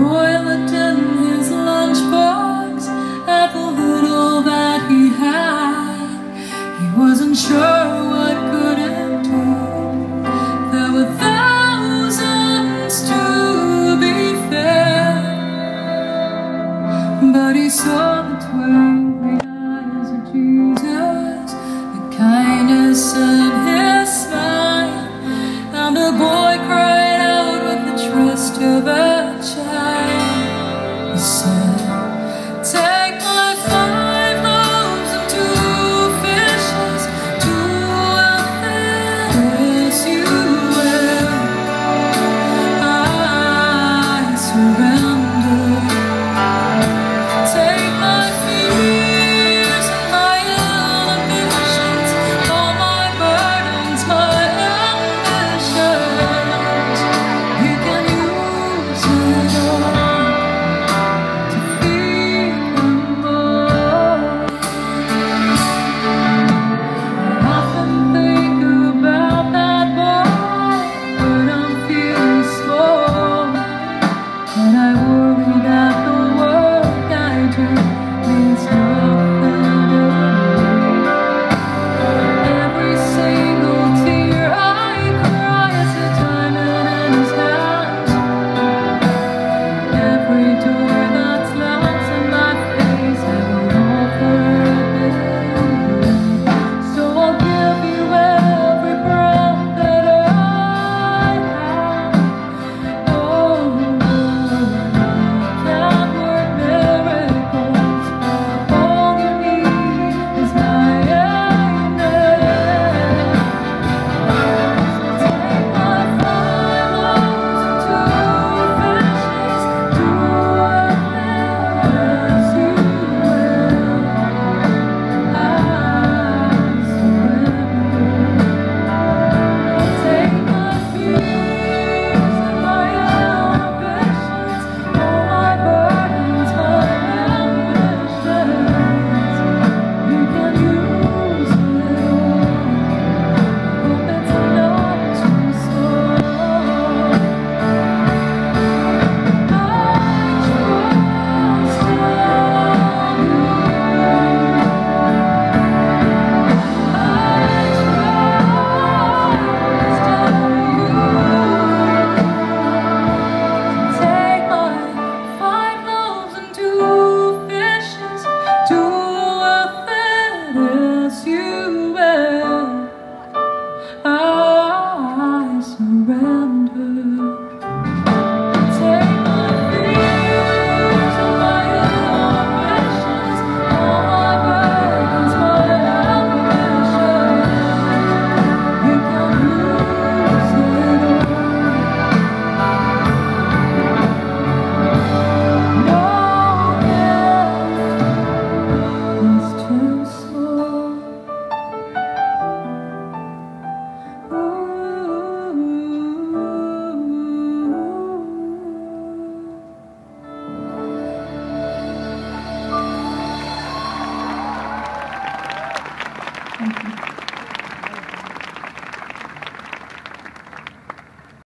boy looked in his lunchbox at the little that he had. He wasn't sure what could it do. There were thousands to be fed, but he saw the twinkling eyes of Jesus, the kindness in his smile, and the boy cried out with the trust of a child. He said, "Take my 5 loaves and 2 fishes to help as you will. I surrender."